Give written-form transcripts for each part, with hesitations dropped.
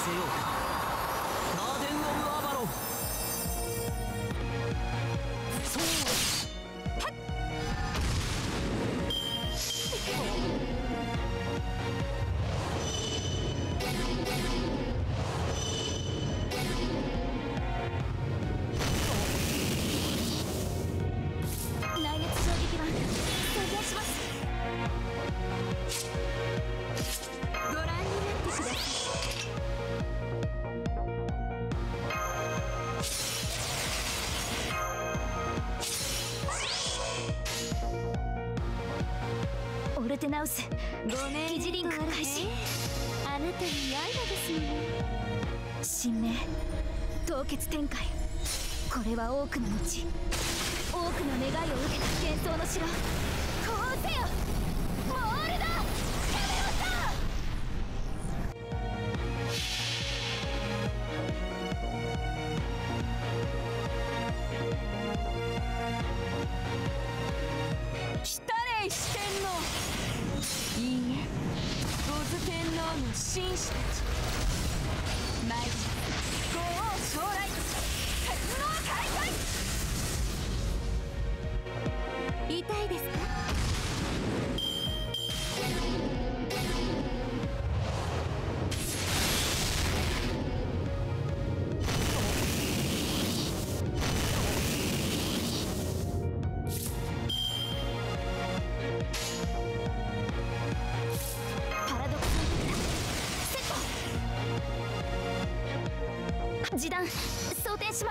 せようか。ガーデン・オブ・アバロン。そう内熱衝撃板再現します。ご覧になってください。オルテナウス、ごめん、疑似リンク開始。あなたに刃ですもの。神明、凍結展開。これは多くの後、多くの願いを受けた幻想の城。こうせよ、モールド・キャメロッタ。来たれ四天王。いいえ、五頭天皇の紳士たち。参り、ご王将来、活動開催。痛いですか？パラドクサイトセット。示弾装填します。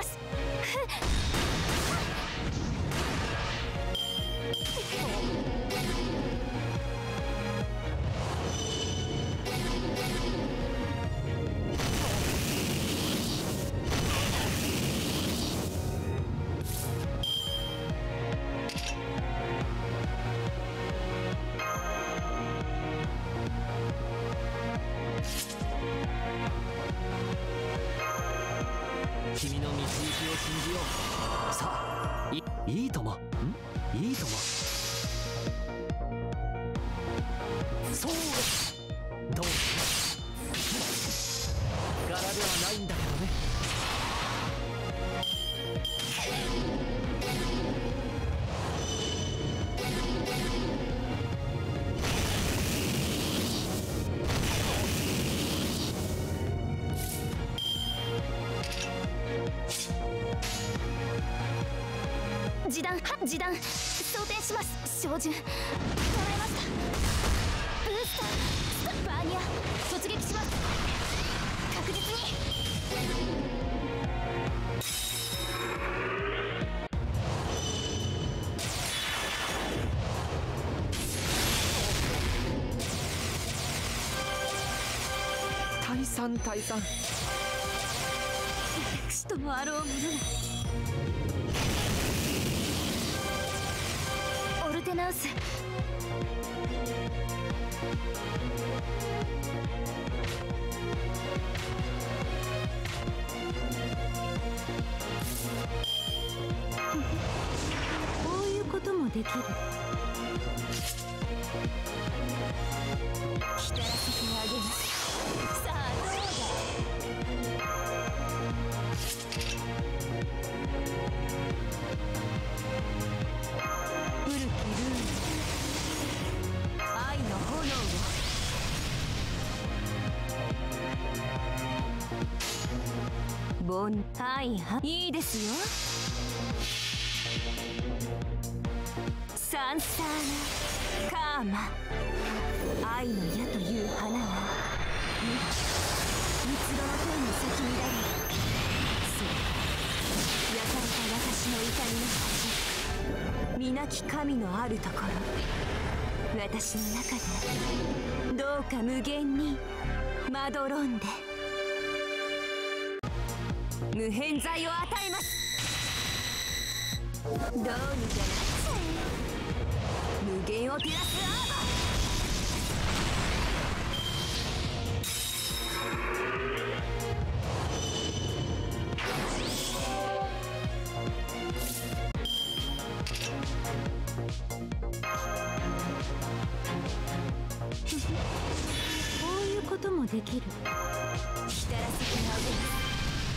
君の導きを信じよう。さあ、いいとも。いいとも。そうどう柄ではないんだけどね。 示弾装填します。照準捉えました。ブースターバーニア突撃します。確実に。 退散。 私ともあろうものな。オルテナウス、こういうこともできる。来たらせてあげます。さあどうだ。古きルール、愛の炎を。ボンタイハ、いいですよ。サンサーナカーマ、愛の矢という花が蜜ろの剣に咲き乱れ、そう焼かれた私の痛みの恥。皆き神のあるところ、私の中でどうか無限にまどろんで無偏罪を与えます。どうにかなっちゃえ。無限を照らすアーバー。こういうこともできる。 きる。光らせてあげます。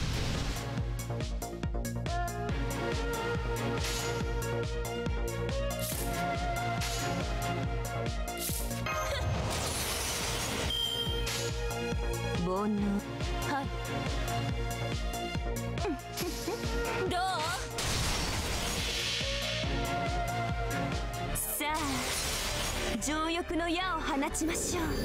煩悩。はいどう？さあ情欲の矢を放ちましょう。もはや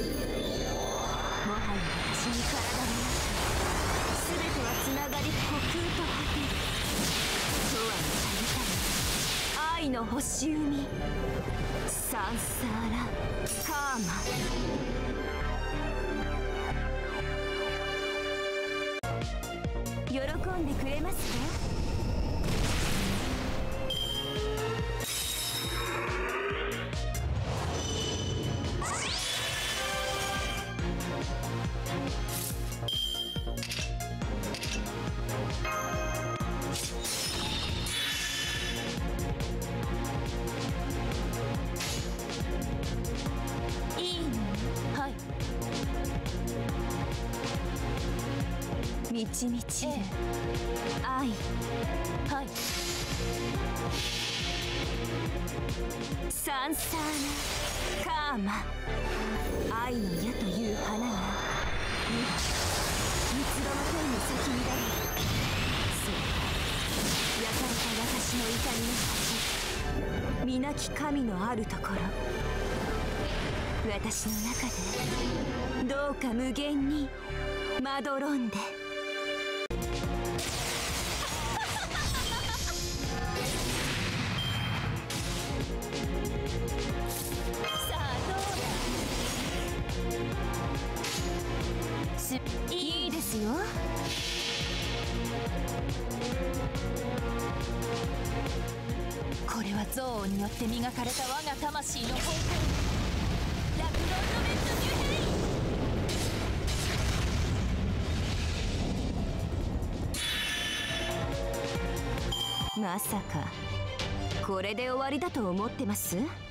私に体はなく、全てはつながり虚空と果てる。永遠のたゆたる愛の星海、サンサーラカーマ。喜んでくれますか？いいの？はい。満ち満ちる愛。はい。サンサーナカーマ。愛の矢という花が今三つ葉の天に咲き乱れる。そう焼かれた私の怒りの果て、皆き神のあるところ、私の中でどうか無限にまどろんで。いいですよ。これは憎悪によって磨かれた我が魂の方向。ラクロンドメントニューヘイ。まさかこれで終わりだと思ってます？